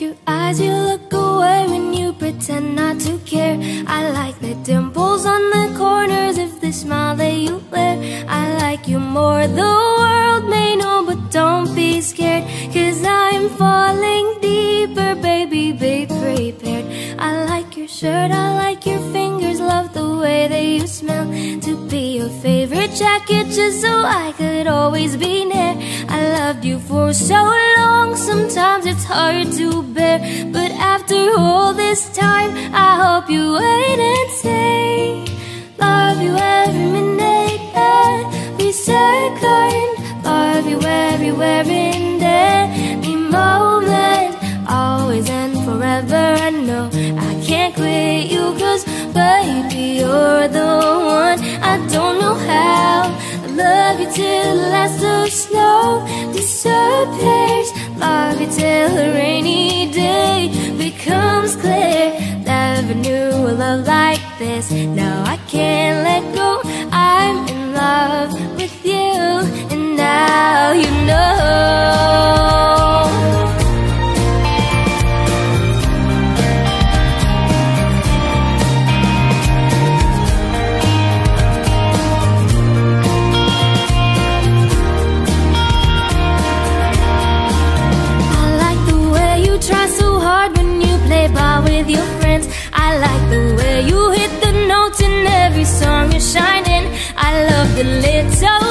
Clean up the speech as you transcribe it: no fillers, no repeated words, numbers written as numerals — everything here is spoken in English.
your eyes, you look away when you pretend not to care. I like the dimples on the corners of the smile that you wear. I like you more, the world may know, but don't be scared, 'cause I'm falling deeper, baby, be prepared. I like your shirt, I like your fingers, love the way that you smell. To be your favorite jacket just so I could always be near. I loved you for so long, sometimes it's hard to bear, but after all this time, I hope you wait and say, love you every minute, every second. Love you everywhere in every moment, always and forever. I know I can't quit you, 'cause baby, you're the one. I don't know how I love you till the last of snow disappears. Love you till a rainy day becomes clear. Never knew a love like this. Now I can't let go. I'm in love with you, and now you know. With your friends, I like the way you hit the notes in every song you're shining. I love the little